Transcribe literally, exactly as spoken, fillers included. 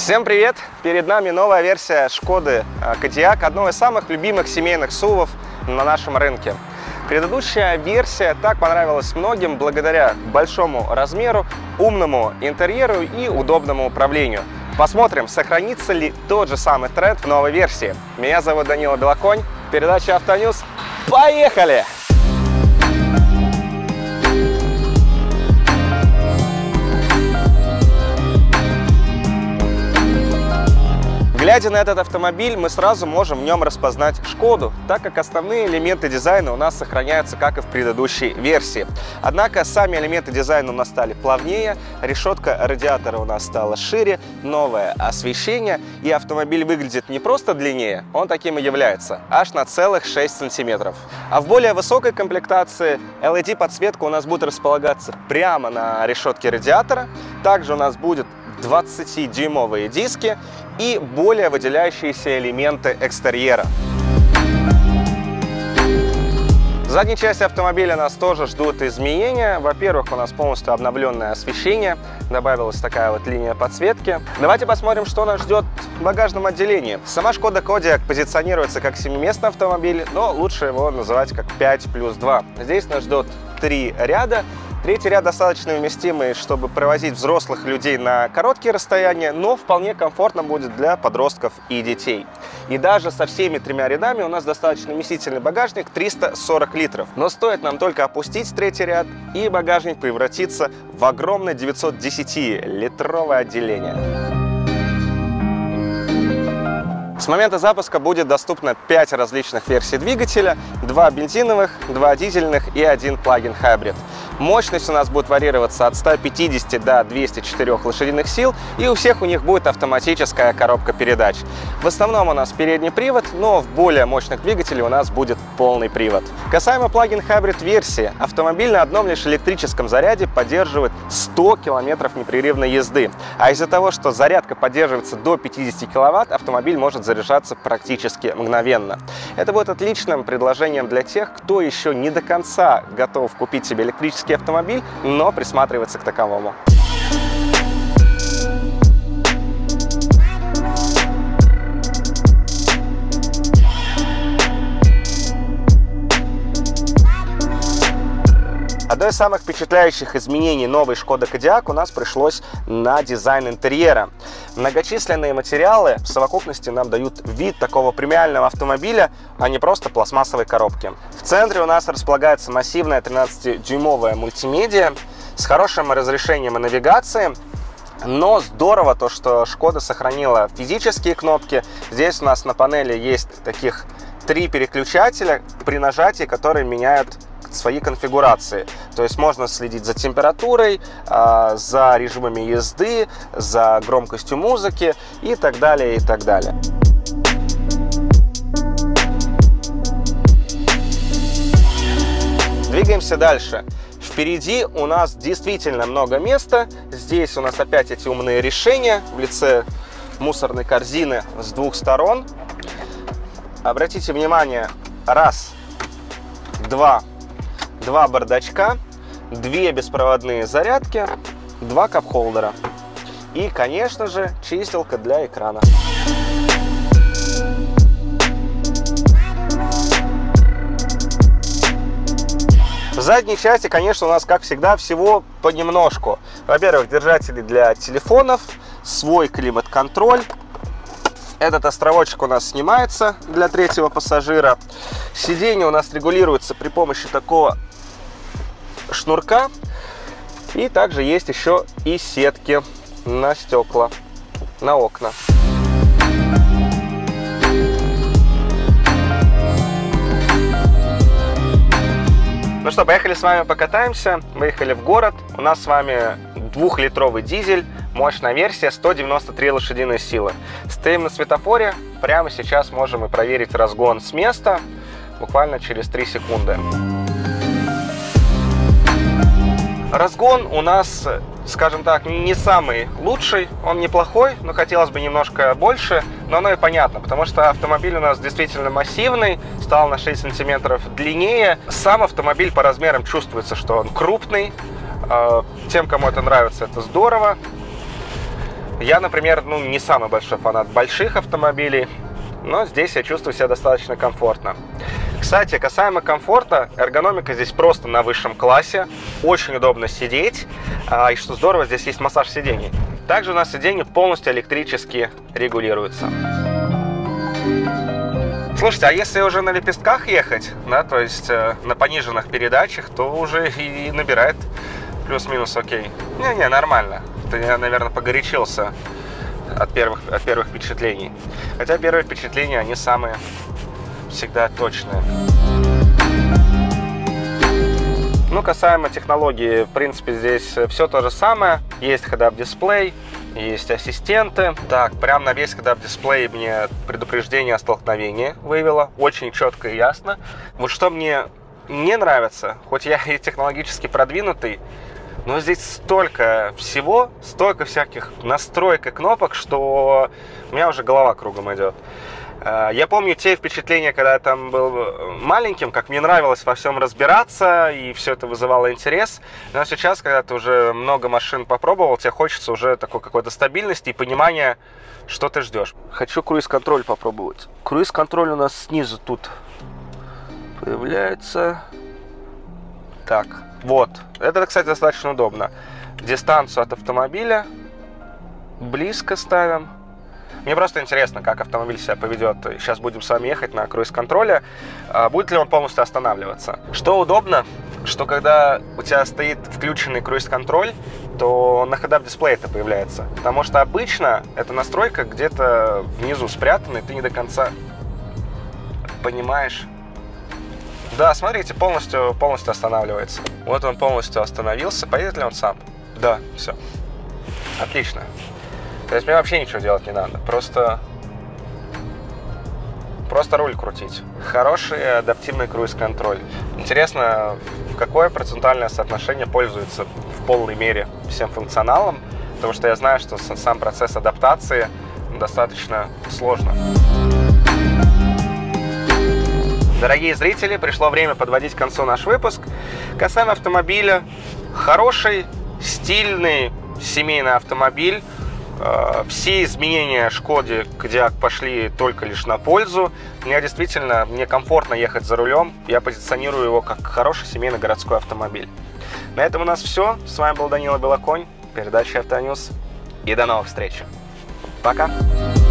Всем привет! Перед нами новая версия Шкоды Кодиак, одного из самых любимых семейных сувов на нашем рынке. Предыдущая версия так понравилась многим благодаря большому размеру, умному интерьеру и удобному управлению. Посмотрим, сохранится ли тот же самый тренд в новой версии. Меня зовут Данила Белоконь, передача Автоньюз. Поехали! Глядя на этот автомобиль, мы сразу можем в нем распознать Шкоду, так как основные элементы дизайна у нас сохраняются, как и в предыдущей версии. Однако сами элементы дизайна у нас стали плавнее, решетка радиатора у нас стала шире, новое освещение, и автомобиль выглядит не просто длиннее, он таким и является, аж на целых шесть сантиметров. А в более высокой комплектации эл и ди-подсветка у нас будет располагаться прямо на решетке радиатора, также у нас будет двадцатидюймовые диски и более выделяющиеся элементы экстерьера. В задней части автомобиля нас тоже ждут изменения. Во-первых, у нас полностью обновленное освещение, добавилась такая вот линия подсветки. Давайте посмотрим, что нас ждет в багажном отделении. Сама Шкода Кодиак позиционируется как семиместный автомобиль, но лучше его называть как пять плюс два. Здесь нас ждет три ряда. Третий ряд достаточно вместимый, чтобы провозить взрослых людей на короткие расстояния, но вполне комфортно будет для подростков и детей. И даже со всеми тремя рядами у нас достаточно вместительный багажник триста сорок литров. Но стоит нам только опустить третий ряд, и багажник превратится в огромное девятисотдесятилитровое отделение. С момента запуска будет доступно пять различных версий двигателя, два бензиновых, два дизельных и один плагин хайбрид. Мощность у нас будет варьироваться от ста пятидесяти до двухсот четырёх лошадиных сил, и у всех у них будет автоматическая коробка передач. В основном у нас передний привод, но в более мощных двигателях у нас будет полный привод. Касаемо плагин хайбрид версии, автомобиль на одном лишь электрическом заряде поддерживает сто километров непрерывной езды. А из-за того, что зарядка поддерживается до пятидесяти киловатт, автомобиль может заряжаться практически мгновенно. Это будет отличным предложением для тех, кто еще не до конца готов купить себе электрический автомобиль, но присматривается к таковому. Одно из самых впечатляющих изменений новой Шкода Кодиак у нас пришлось на дизайн интерьера. Многочисленные материалы в совокупности нам дают вид такого премиального автомобиля, а не просто пластмассовой коробки. В центре у нас располагается массивная тринадцатидюймовая мультимедиа с хорошим разрешением и навигацией. Но здорово то, что Шкода сохранила физические кнопки. Здесь у нас на панели есть таких три переключателя, при нажатии которые меняют свои конфигурации. То есть можно следить за температурой, за режимами езды, за громкостью музыки и так далее, и так далее. Двигаемся дальше. Впереди у нас действительно много места. Здесь у нас опять эти умные решения в лице мусорной корзины с двух сторон. Обратите внимание, раз, два, два бардачка, две беспроводные зарядки, два кап-холдера и, конечно же, чистилка для экрана. В задней части, конечно, у нас, как всегда, всего понемножку. Во-первых, держатели для телефонов, свой климат-контроль. Этот островочек у нас снимается для третьего пассажира. Сиденье у нас регулируется при помощи такого шнурка. И также есть еще и сетки на стекла, на окна. Ну что, поехали с вами покатаемся. Выехали в город. У нас с вами двухлитровый дизель, мощная версия, сто девяносто три лошадиные силы. Стоим на светофоре. Прямо сейчас можем и проверить разгон с места, буквально через три секунды. Разгон у нас, скажем так, не самый лучший, он неплохой, но хотелось бы немножко больше, но оно и понятно, потому что автомобиль у нас действительно массивный, стал на шесть сантиметров длиннее. Сам автомобиль по размерам чувствуется, что он крупный, тем, кому это нравится, это здорово. Я, например, ну, не самый большой фанат больших автомобилей, но здесь я чувствую себя достаточно комфортно. Кстати, касаемо комфорта, эргономика здесь просто на высшем классе. Очень удобно сидеть. И что здорово, здесь есть массаж сидений. Также у нас сиденья полностью электрически регулируются. Слушайте, а если уже на лепестках ехать, да, то есть э, на пониженных передачах, то уже и набирает плюс-минус окей. Не-не, нормально. Это я, наверное, погорячился от первых, от первых впечатлений. Хотя первые впечатления, они самые всегда точные. Ну, касаемо технологии, в принципе, здесь все то же самое. Есть head-up дисплей, есть ассистенты. Так, прямо на весь head-up дисплей мне предупреждение о столкновении вывело. Очень четко и ясно. Вот что мне не нравится, хоть я и технологически продвинутый, но здесь столько всего, столько всяких настроек и кнопок, что у меня уже голова кругом идет. Я помню те впечатления, когда я там был маленьким, как мне нравилось во всем разбираться, и все это вызывало интерес. Но сейчас, когда ты уже много машин попробовал, тебе хочется уже такой какой-то стабильности и понимания, что ты ждешь. Хочу круиз-контроль попробовать. Круиз-контроль у нас снизу тут появляется. Так, вот. Это, кстати, достаточно удобно. Дистанцию от автомобиля близко ставим. Мне просто интересно, как автомобиль себя поведет. Сейчас будем с вами ехать на круиз-контроле. Будет ли он полностью останавливаться? Что удобно, что когда у тебя стоит включенный круиз-контроль, то на head-up дисплее это появляется. Потому что обычно эта настройка где-то внизу спрятана, и ты не до конца понимаешь. Да, смотрите, полностью, полностью останавливается. Вот он полностью остановился. Поедет ли он сам? Да, все. Отлично. То есть мне вообще ничего делать не надо. Просто, просто руль крутить. Хороший адаптивный круиз-контроль. Интересно, в какое процентуальное соотношение пользуется в полной мере всем функционалом. Потому что я знаю, что сам процесс адаптации достаточно сложно. Дорогие зрители, пришло время подводить к концу наш выпуск. Касаемо автомобиля, хороший, стильный семейный автомобиль. Все изменения Шкоде Кодиак пошли только лишь на пользу. Мне действительно, мне комфортно ехать за рулем. Я позиционирую его как хороший семейный городской автомобиль. На этом у нас все. С вами был Данила Белоконь, передача Автоньюз. И до новых встреч. Пока.